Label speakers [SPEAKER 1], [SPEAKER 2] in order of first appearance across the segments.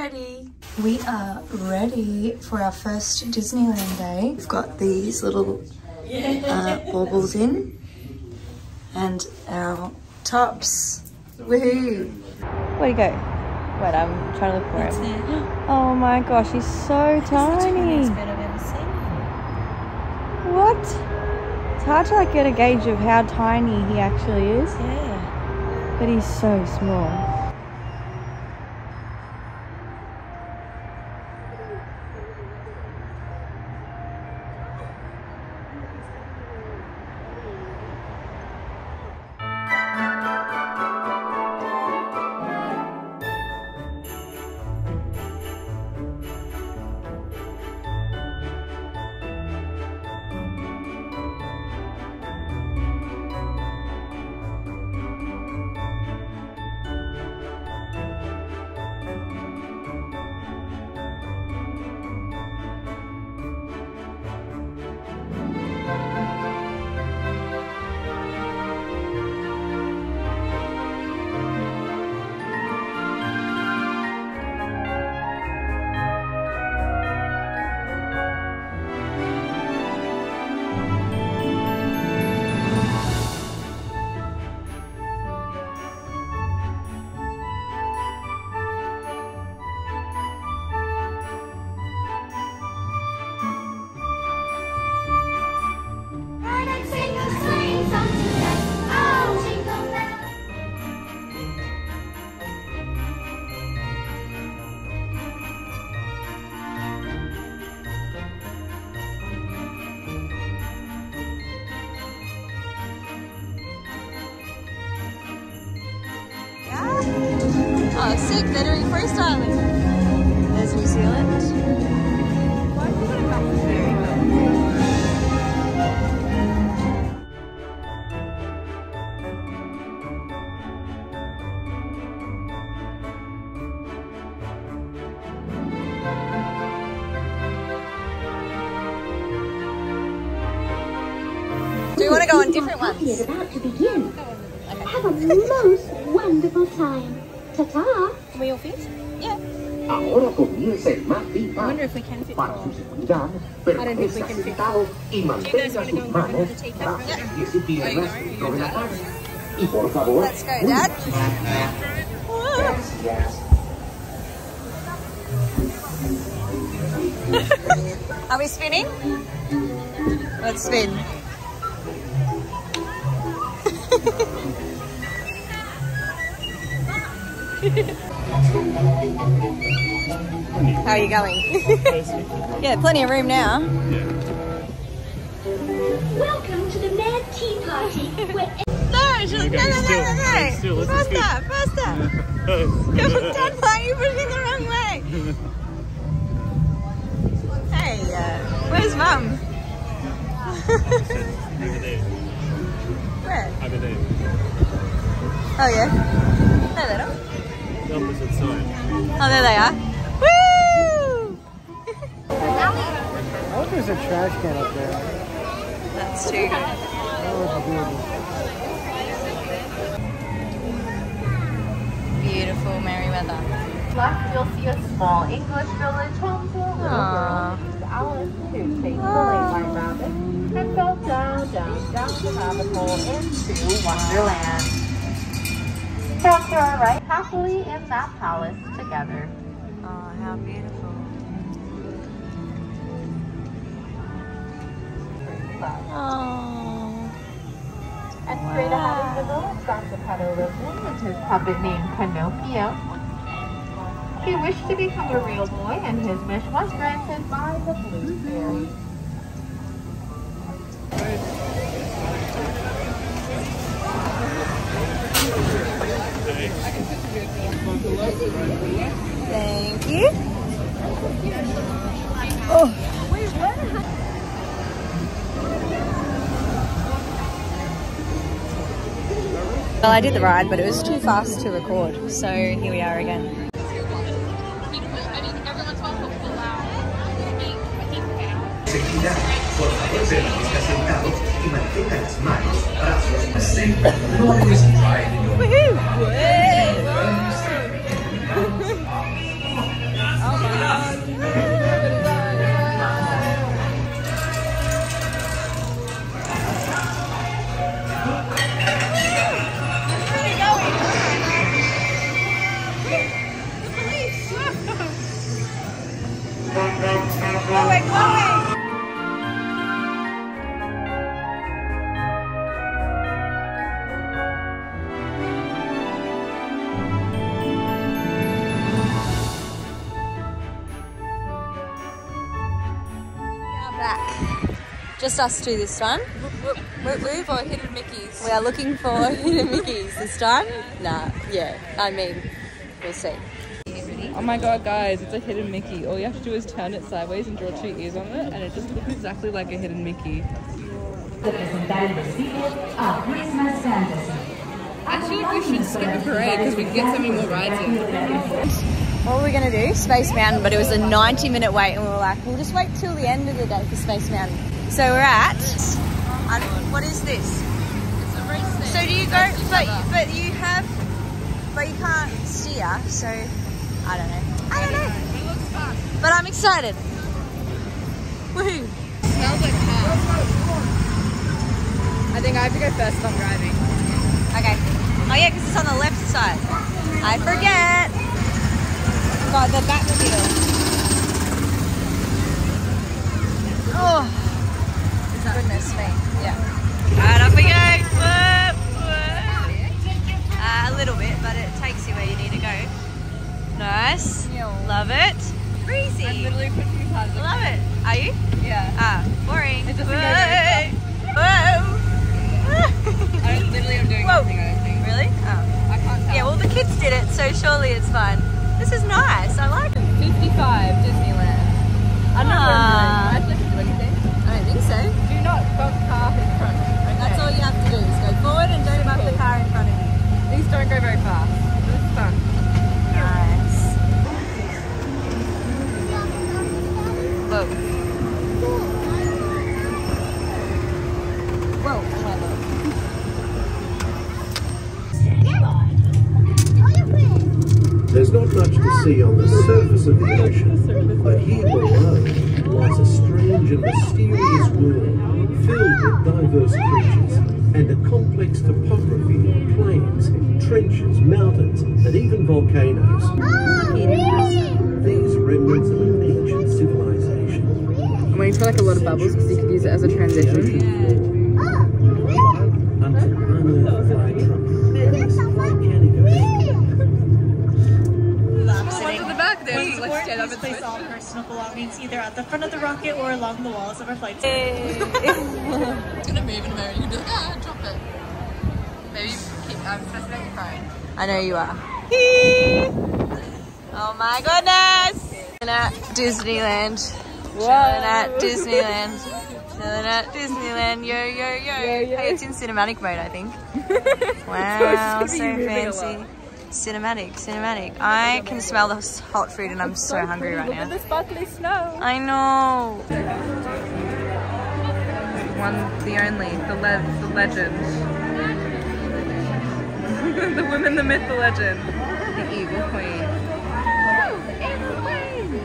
[SPEAKER 1] ready. We are ready for our first Disneyland day. We've got these little baubles in and our tops. Woohoo! Where'd he go? Wait, I'm trying to look for him. Oh my gosh, he's so tiny. That's the tiniest bird I've ever seen. What? It's hard to like get a gauge of how tiny he actually is. Yeah. But he's so small. Oh, sick, they're doing freestyling. There's New Zealand. Why do you put a map there? Do we want to go on different ones?
[SPEAKER 2] It's about to begin. Have a most wonderful time. Ta-ta!
[SPEAKER 1] Can we all fit? Yeah.
[SPEAKER 3] Ahora comienza el más
[SPEAKER 1] I wonder if we can fit
[SPEAKER 3] para su seguridad, permanezca sentado y mantenga sus manos, brazos, pies y piernas dentro de la cara. Y por favor,
[SPEAKER 1] let's go, Dad.
[SPEAKER 3] Gracias.
[SPEAKER 1] Are we spinning? Let's spin. How are you going? Yeah, plenty of room now.
[SPEAKER 2] Welcome to the Mad Tea Party.
[SPEAKER 1] No, faster. Dad, why are you pushing the wrong way? Hey, where's Mum? Where?
[SPEAKER 4] Over there.
[SPEAKER 1] Oh yeah. There they are.
[SPEAKER 4] The opposite side.
[SPEAKER 1] Oh, there they are. Woo!
[SPEAKER 5] I hope there's a trash can up there.
[SPEAKER 1] That's too good. Beautiful Merryweather.
[SPEAKER 6] Left, you'll see a small English village home to a little girl named Alice who takes the lane line round it and goes down the rabbit hole into Wonderland. Folks are right happily in that palace together.
[SPEAKER 1] Oh, how beautiful. Oh.
[SPEAKER 6] And straight ahead of the village, Dr. Pedo lives in with his puppet named Pinocchio. He wished to become a real boy, and his wish was granted by the Blue Fairy.
[SPEAKER 1] Thank you. Oh. Well, I did the ride, but it was too fast to record, so here we are again.
[SPEAKER 3] Seguridad, por favor, permanezca sentado y mantenga las manos, brazos, no always try in your
[SPEAKER 1] Just us two this time.
[SPEAKER 7] We've or hidden Mickeys.
[SPEAKER 1] We are looking for hidden Mickeys this time. Nah, yeah, I mean, we'll see.
[SPEAKER 7] Oh my god, guys, it's a hidden Mickey. All you have to do is turn it sideways and draw 2 ears on it, and it just looks exactly like a hidden Mickey. I feel like we should skip the parade because we can get so many more rides in.
[SPEAKER 1] What were we going to do? Space Mountain, but it was a 90-minute wait, and we were like, we'll just wait till the end of the day for Space Mountain. So we're at, what is this?
[SPEAKER 7] It's a race thing.
[SPEAKER 1] So do you go, but you can't steer, so I don't know.
[SPEAKER 7] It looks fun.
[SPEAKER 1] But I'm excited. Woohoo.
[SPEAKER 7] It smells like cars. I think I have to go first if I'm driving.
[SPEAKER 1] Okay. Oh yeah, because it's on the left side. I forget. Got the Batmobile. Oh, goodness me. Yeah. Alright, off we go. A little bit, but it takes you where you need to go. Nice. Love it. Breezy.
[SPEAKER 7] I'm literally pushing you past it.
[SPEAKER 1] Love it. Are you?
[SPEAKER 7] Yeah.
[SPEAKER 1] Ah, boring.
[SPEAKER 7] It doesn't go very
[SPEAKER 1] Whoa.
[SPEAKER 7] I literally am doing nothing, I don't think.
[SPEAKER 1] Really? Oh.
[SPEAKER 7] I can't tell.
[SPEAKER 1] Yeah, well the kids did it, so surely it's fun. This is nice. I like it.
[SPEAKER 7] 55 Disneyland. I don't know what I'm doing. I actually can do anything.
[SPEAKER 1] I don't think so.
[SPEAKER 7] Do not bump car in front. Okay.
[SPEAKER 1] That's all you have to do is go forward and don't bump the car in front of you.
[SPEAKER 7] These don't go very fast. But it's fun.
[SPEAKER 1] Nice. Whoa. Whoa.
[SPEAKER 3] There's not much to see on the surface of the ocean, but here below lies a strange and mysterious world filled with diverse creatures and a complex topography of plains, trenches, mountains, and even volcanoes. These remnants of an ancient civilization.
[SPEAKER 7] I'm waiting for like a lot of bubbles because you could use it as a transition.
[SPEAKER 3] Until unearthed by a volcanic event.
[SPEAKER 7] To the back there.
[SPEAKER 8] We
[SPEAKER 7] Like stand up and
[SPEAKER 8] place
[SPEAKER 7] switch.
[SPEAKER 8] all personal belongings either at the front of the rocket or along the walls of our flight.
[SPEAKER 7] It's gonna move in a moment. You can be like, drop it. Maybe keep pressing on your phone.
[SPEAKER 1] I know you are. Oh my goodness! Chilling at Disneyland. Chilling at Disneyland. Chilling at Disneyland. Yo, yo, yo. Hey, it's in cinematic mode, I think. Wow, so fancy. Cinematic. I can smell the hot food and I'm so hungry right now.
[SPEAKER 7] Look at the sparkly snow.
[SPEAKER 1] I know.
[SPEAKER 7] One, the only, the legend. The woman, the myth, the legend. The evil queen. The evil queen.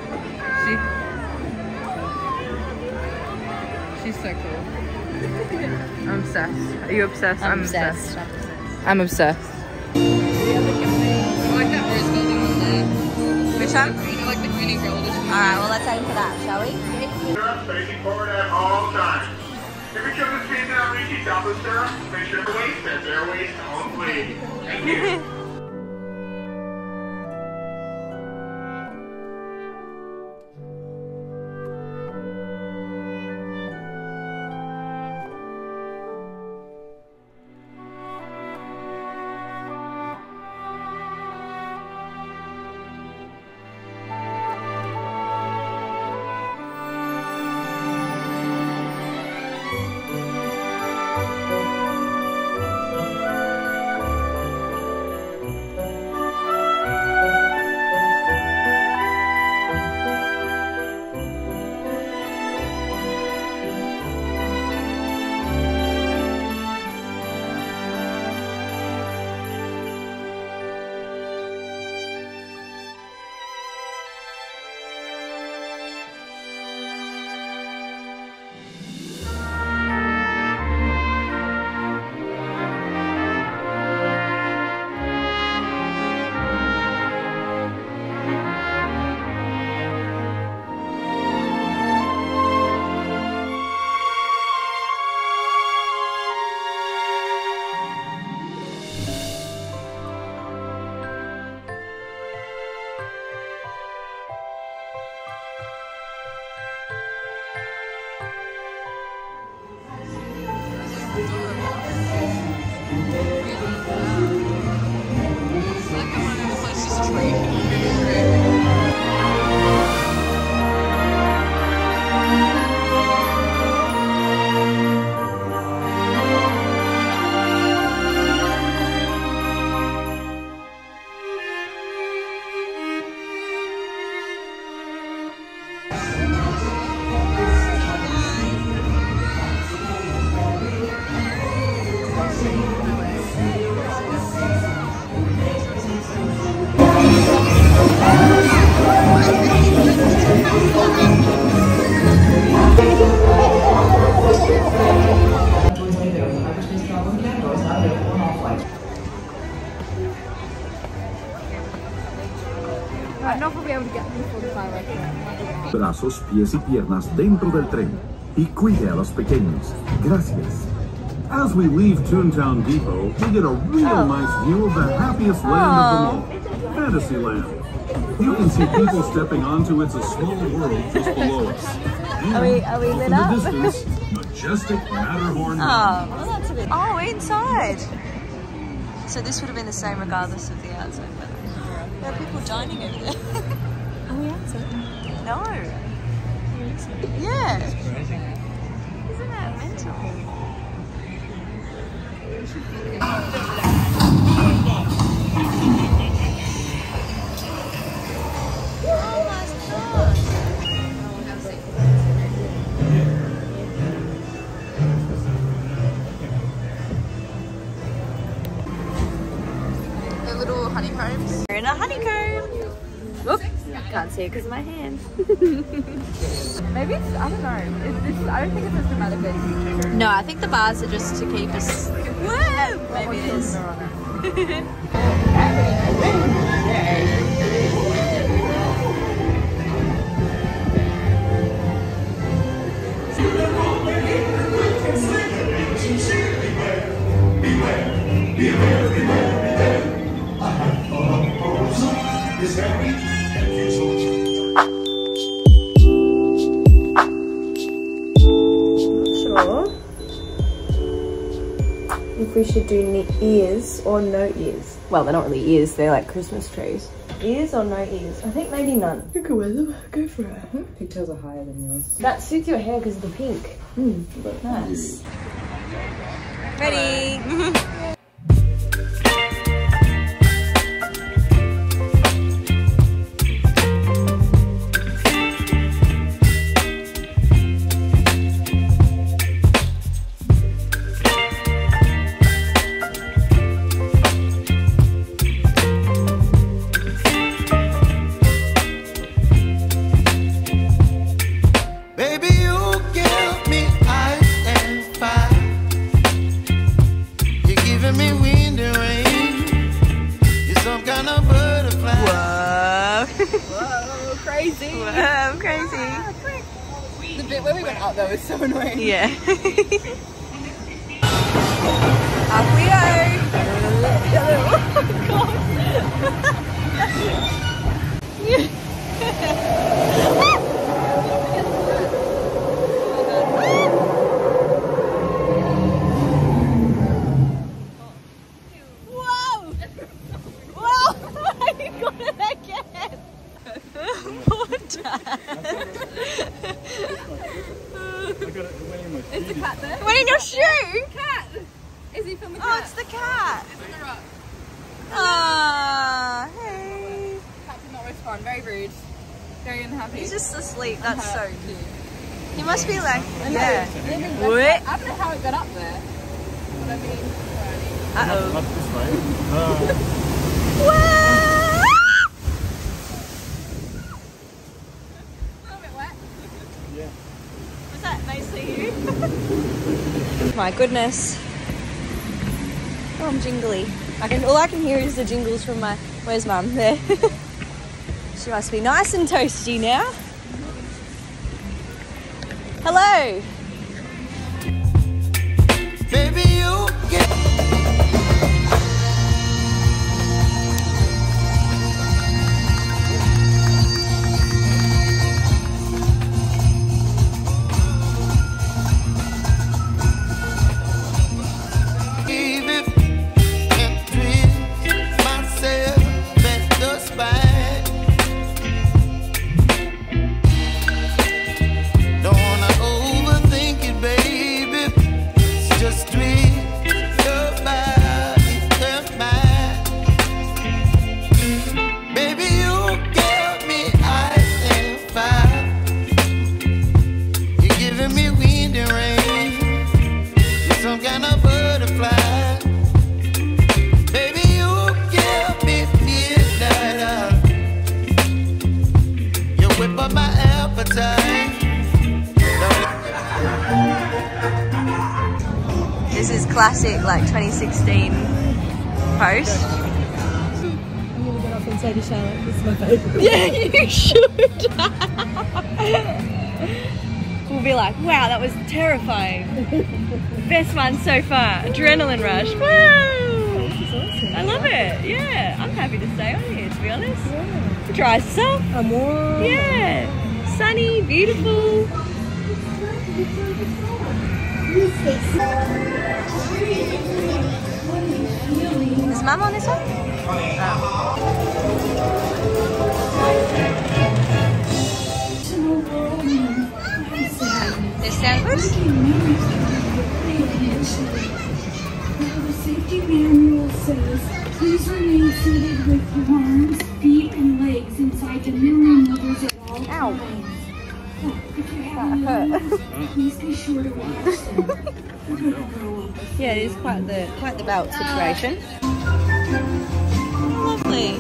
[SPEAKER 7] She's so cool. I'm obsessed. Are you obsessed? I'm obsessed. I'm obsessed. I like that rose building one there.
[SPEAKER 1] Which one?
[SPEAKER 7] I like the green umbrella.
[SPEAKER 1] Alright, well let's aim for that, shall we?
[SPEAKER 9] Facing forward at all times. If your children's feet down, reaching top of the stirrup, make sure their waist and their waist on please. Thank you.
[SPEAKER 10] Brazos, pies y piernas dentro del tren y cuide a los pequeños. Gracias. As we leave Toontown Depot, we get a real nice view of the happiest land of them all, Fantasyland. You can see people stepping onto It's a Small World just below us. And
[SPEAKER 1] Are we lit up?
[SPEAKER 10] in the distance, majestic Matterhorn Mountain.
[SPEAKER 1] Well, that's a bit. Oh, inside. So this would have been the same regardless of the outside weather. There are people dining over there. Are we outside? No. Yeah. Isn't that mental? Oh my God. The little honeycombs. We're in a honeycomb. Whoop. Can't see it because of my hand.
[SPEAKER 7] Maybe it's, I don't know. I don't think it's a dramatic feature.
[SPEAKER 1] No, I think the bars are just to keep us. Whoa! Maybe it is.
[SPEAKER 11] If we should do ears or no ears. Well, they're not really ears, they're like Christmas trees. Ears or no ears? I think maybe none. You can wear them. Go for it.
[SPEAKER 5] Pigtails are higher than yours.
[SPEAKER 11] That suits your hair because of the pink.
[SPEAKER 1] Nice. Ready? Whoa, crazy.
[SPEAKER 7] The bit where we went up though was so annoying.
[SPEAKER 1] Yeah. Up we go. Oh God. Whoa! Whoa! You got it again. Poor Dad.
[SPEAKER 7] Is the cat there?
[SPEAKER 1] What in your shoe?
[SPEAKER 7] Cat! Is he filming the cat?
[SPEAKER 1] Oh, it's the cat.
[SPEAKER 7] It's in the rock.
[SPEAKER 1] Ah, hey.
[SPEAKER 7] Cat did not respond. Very rude. Very unhappy.
[SPEAKER 1] He's just asleep. That's so cute. He must be like,
[SPEAKER 7] I know,
[SPEAKER 1] yeah.
[SPEAKER 7] what? I don't know how it got up there. But I mean,
[SPEAKER 1] Uh-oh.
[SPEAKER 4] Not this way.
[SPEAKER 1] Whoa!
[SPEAKER 7] a little bit wet.
[SPEAKER 4] Yeah.
[SPEAKER 1] Was that nicely you? My goodness. Oh, I'm jingly. All I can hear is the jingles from my, where's Mum? There. She must be nice and toasty now. Hello.
[SPEAKER 12] Baby, you get
[SPEAKER 11] classic like 2016 post.
[SPEAKER 13] I'm gonna get off and say to Charlotte, this is my favourite.
[SPEAKER 11] Yeah, you should. We'll be like, wow, that was terrifying. Best one so far. Adrenaline rush. Woo! I love it. Yeah, I'm happy to stay on here, to be honest. Yeah. Dry yourself.
[SPEAKER 13] I'm warm.
[SPEAKER 11] Yeah. Sunny, beautiful. Is Mum on this one? This sound good?
[SPEAKER 2] The safety manual says, please remain seated with your arms, feet, and legs inside the mirror movers at all times. If you're having please be sure to watch them. We're gonna grow up.
[SPEAKER 11] Yeah, it is quite the belt situation. Lovely.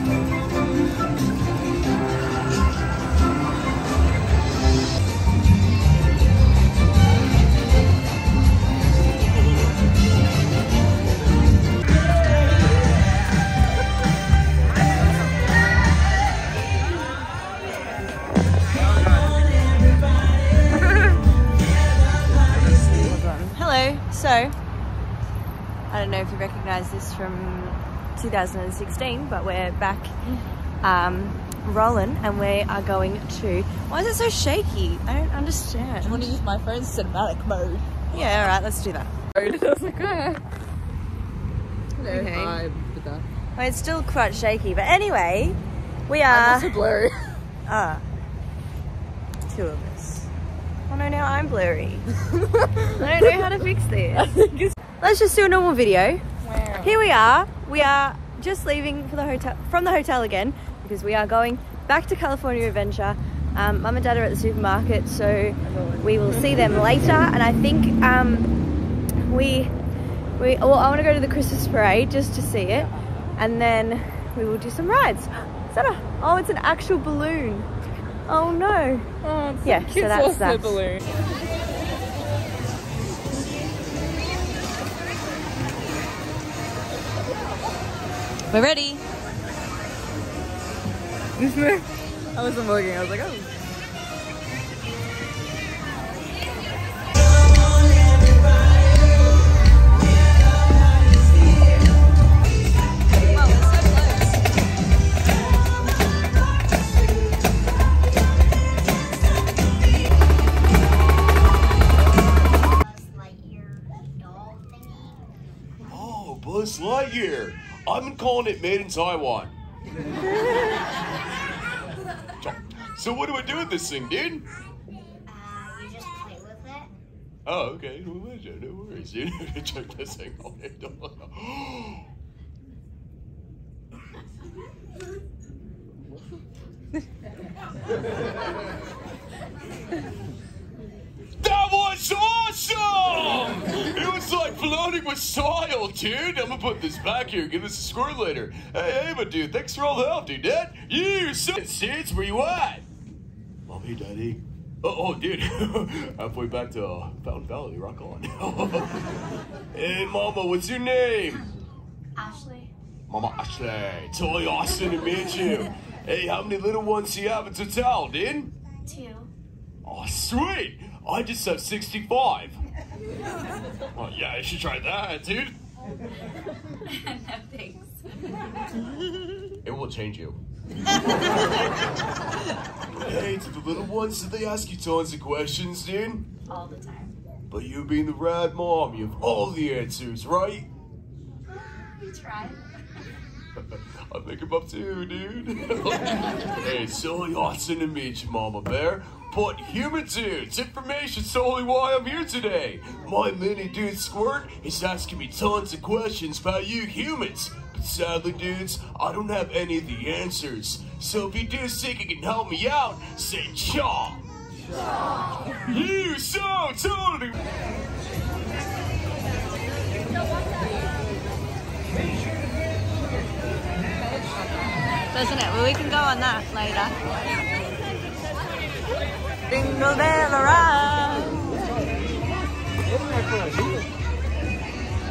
[SPEAKER 11] So, I don't know if you recognise this from 2016, but we're back rolling and we are going to... Why is it so shaky? I don't understand.
[SPEAKER 7] I want to use my phone's cinematic mode.
[SPEAKER 11] Yeah, alright, let's do that.
[SPEAKER 7] I was like, oh.
[SPEAKER 11] Okay.
[SPEAKER 7] Vibe with that.
[SPEAKER 11] Well, it's still quite shaky, but anyway, we are...
[SPEAKER 7] I'm also blurry.
[SPEAKER 11] Two of us. Oh no, now I'm blurry. I don't know how to fix this. Let's just do a normal video.
[SPEAKER 7] Wow.
[SPEAKER 11] Here we are. We are just leaving for the hotel, from the hotel again, because we are going back to California Adventure. Mum and Dad are at the supermarket, so we will see them later. And I think I want to go to the Christmas parade just to see it, and then we will do some rides. Is that oh, it's an actual balloon. Oh no.
[SPEAKER 7] Oh, it's
[SPEAKER 11] yeah, so that's that.
[SPEAKER 7] Balloon.
[SPEAKER 11] We're ready.
[SPEAKER 7] I wasn't looking, I was like, oh.
[SPEAKER 14] Buzz Lightyear. I've been calling it made in Taiwan. So what do I do with this thing, dude?
[SPEAKER 2] You just play with it.
[SPEAKER 14] Oh, okay. No worries, dude. Check this thing out. That was awesome! It was like floating with style, dude. I'm gonna put this back here, give this a score later. Hey, my dude, thanks for all the help, dude. Dad, you States, where you at? Mommy, Daddy. Oh, dude. Halfway back to Fountain Valley, rock on. Hey, Mama, what's your name?
[SPEAKER 2] Ashley.
[SPEAKER 14] Mama Ashley. Totally awesome to meet you. Hey, how many little ones do you have at the hotel, dude?
[SPEAKER 2] 2.
[SPEAKER 14] Oh, sweet. I just have 65. Oh, yeah, you should try that, dude.
[SPEAKER 2] No, thanks.
[SPEAKER 14] It will change you. Hey, to the little ones, did they ask you tons of questions, dude?
[SPEAKER 2] All the time.
[SPEAKER 14] But you being the rad mom, you have all the answers, right?
[SPEAKER 2] You try.
[SPEAKER 14] I think I'm up too, dude. Hey, it's so awesome to meet you, Mama Bear. But human dudes, information's solely why I'm here today. My mini dude Squirt is asking me tons of questions about you humans. But sadly, dudes, I don't have any of the answers. So if you dudes think you can help me out, say chaw. You so totally.
[SPEAKER 11] Doesn't it? Well, we can go on that later. Jingle bell around.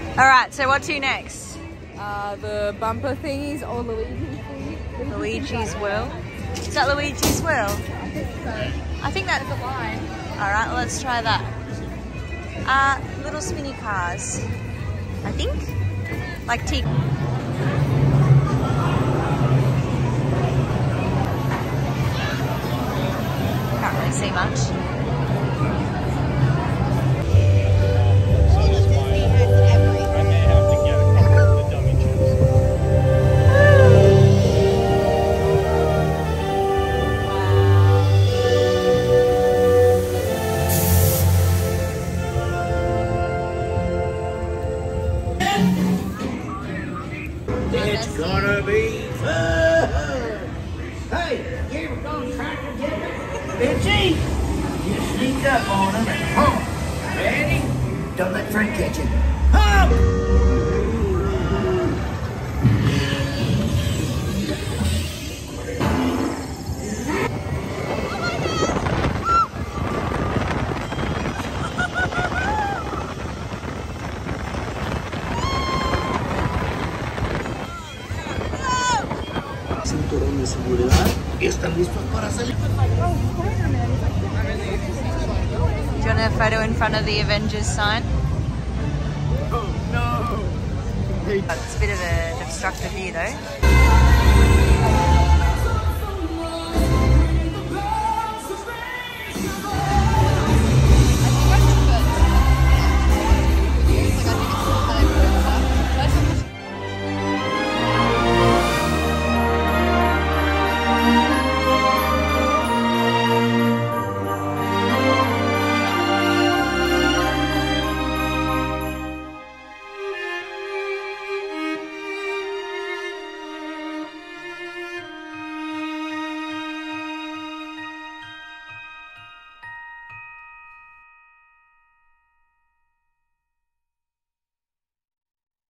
[SPEAKER 11] Alright, so what to next?
[SPEAKER 7] The bumper thingies or Luigi's thingy.
[SPEAKER 11] Luigi's World. Is that Luigi's World?
[SPEAKER 7] I think so.
[SPEAKER 11] I think that's a line. Alright, let's try that. Little spinny cars. I think. Like tea. Can't really see much.
[SPEAKER 12] It's gonna be fun! Hey, you ever gone trying to get it? Itchy! You sneak up on them and hump! Ready? Don't let Frank catch you. Hump! Cinturón de seguridad y están listos para salir.
[SPEAKER 11] Do you want a photo in front of the Avengers sign?
[SPEAKER 12] Oh no!
[SPEAKER 11] It's a bit of a destructive view though.